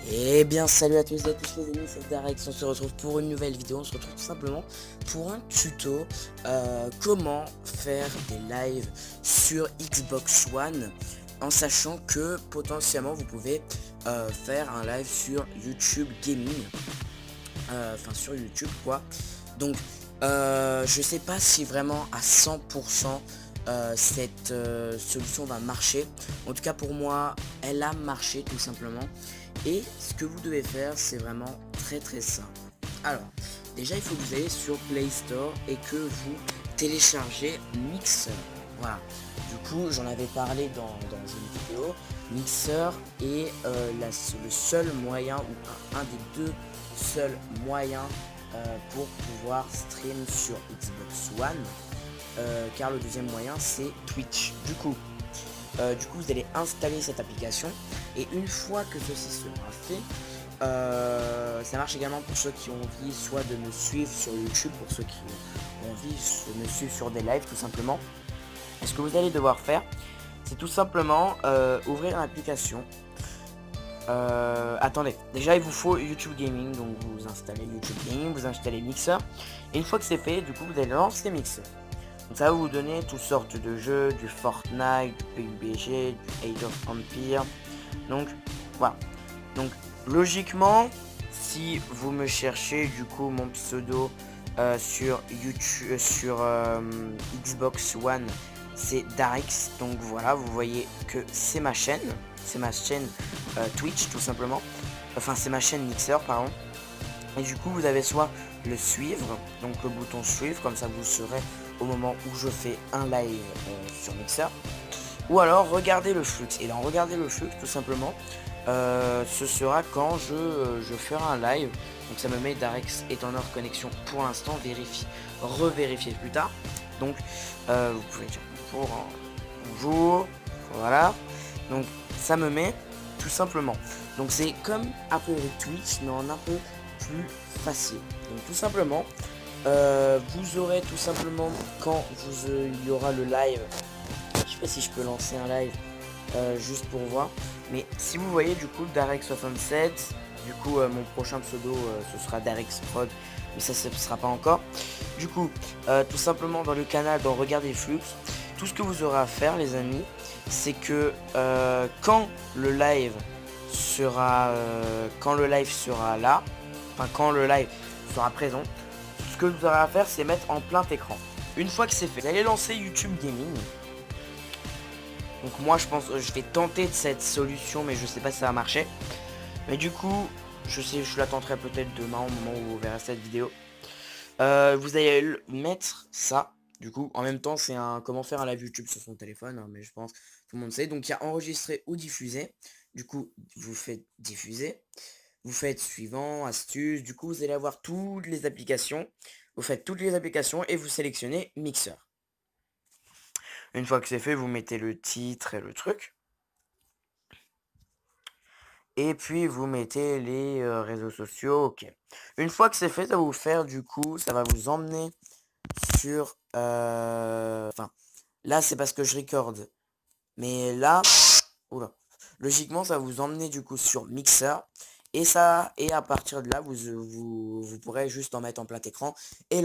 Eh bien salut à tous et à tous les amis, c'est Darex, on se retrouve pour une nouvelle vidéo, on se retrouve tout simplement pour un tuto comment faire des lives sur Xbox One en sachant que potentiellement vous pouvez faire un live sur YouTube Gaming, enfin sur YouTube quoi. Donc je sais pas si vraiment à 100% cette solution va marcher. En tout cas pour moi elle a marché tout simplement. Et ce que vous devez faire c'est vraiment très simple. Alors déjà il faut que vous ayez sur Play Store et que vous téléchargez Mixer. Voilà, du coup j'en avais parlé dans une vidéo. Mixer est le seul moyen ou un des deux seuls moyens pour pouvoir stream sur Xbox One, car le deuxième moyen c'est Twitch. Du coup vous allez installer cette application et une fois que ceci sera fait, ça marche également pour ceux qui ont envie soit de me suivre sur YouTube, pour ceux qui ont envie de me suivre sur des lives tout simplement. Et ce que vous allez devoir faire, c'est tout simplement ouvrir l'application. Attendez, déjà il vous faut YouTube Gaming, donc vous installez YouTube Gaming, vous installez Mixer, et une fois que c'est fait, du coup vous allez lancer Mixer. Donc ça va vous donner toutes sortes de jeux, du Fortnite, du PUBG, du Age of Empire. Donc voilà. Donc logiquement, si vous me cherchez du coup mon pseudo sur YouTube, sur Xbox One, c'est Darex. Donc voilà, vous voyez que c'est ma chaîne. C'est ma chaîne Twitch tout simplement. Enfin c'est ma chaîne Mixer pardon. Et du coup vous avez soit le suivre, donc le bouton suivre, comme ça vous serez au moment où je fais un live sur Mixer. Ou alors regarder le flux. Et dans regarder le flux tout simplement, ce sera quand je ferai un live. Donc ça me met Darex est en hors connexion pour l'instant, vérifie, revérifier plus tard. Donc vous pouvez dire bonjour, voilà. Donc ça me met tout simplement. Donc c'est comme après Twitch mais en un peu plus facile. Donc tout simplement, vous aurez tout simplement quand il y aura le live. Je sais pas si je peux lancer un live juste pour voir. Mais si vous voyez du coup Darex67, du coup mon prochain pseudo ce sera Darex Prod, mais ça ce sera pas encore. Du coup tout simplement dans le canal, dans Regardez Flux, tout ce que vous aurez à faire les amis, c'est que quand le live sera là, enfin quand le live sera présent, ce que vous aurez à faire c'est mettre en plein écran. Une fois que c'est fait, vous allez lancer YouTube Gaming. Donc moi je pense je vais tenter de cette solution mais je sais pas si ça va marcher. Mais du coup je la tenterai peut-être demain au moment où vous verrez cette vidéo. Vous allez mettre ça. Du coup en même temps c'est un comment faire un live YouTube sur son téléphone hein, mais je pense tout le monde sait. Donc il y a enregistrer ou diffuser. Du coup vous faites diffuser. Vous faites suivant, astuce. Du coup vous allez avoir toutes les applications. Vous faites toutes les applications et vous sélectionnez Mixer. Une fois que c'est fait, vous mettez le titre et le truc. Et puis vous mettez les réseaux sociaux, ok. Une fois que c'est fait, ça va vous faire du coup, ça va vous emmener sur... Enfin, là c'est parce que je recorde. Mais là, oula, logiquement ça va vous emmener du coup sur Mixer. Et ça, et à partir de là, vous pourrez juste en mettre en plein écran et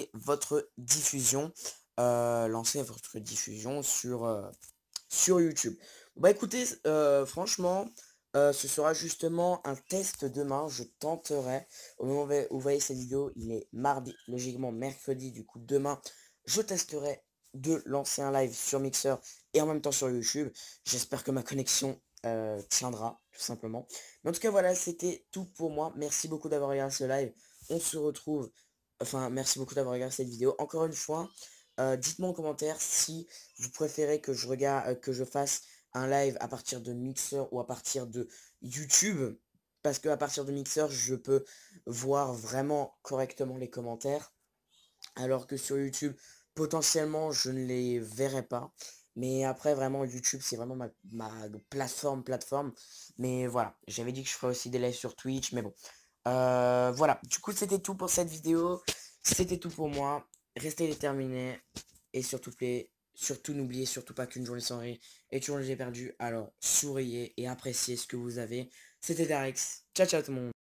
lancer votre diffusion sur YouTube. Bah écoutez, franchement, ce sera justement un test demain. Je tenterai. Au moment où vous voyez cette vidéo, il est mardi, logiquement mercredi. Du coup, demain, je testerai de lancer un live sur Mixer et en même temps sur YouTube. J'espère que ma connexion tiendra, tout simplement. Mais en tout cas, voilà, c'était tout pour moi. Merci beaucoup d'avoir regardé ce live. On se retrouve... Enfin, merci beaucoup d'avoir regardé cette vidéo. Encore une fois, dites-moi en commentaire si vous préférez que je fasse un live à partir de Mixer ou à partir de YouTube, parce que à partir de Mixer je peux voir vraiment correctement les commentaires, alors que sur YouTube potentiellement je ne les verrai pas. Mais après vraiment YouTube c'est vraiment ma plateforme. Mais voilà, j'avais dit que je ferais aussi des lives sur Twitch, mais bon. Voilà, du coup c'était tout pour cette vidéo. C'était tout pour moi. Restez déterminés. Et surtout n'oubliez surtout pas qu'une journée sans rire est une journée perdue. Alors souriez et appréciez ce que vous avez. C'était Darex. Ciao ciao tout le monde.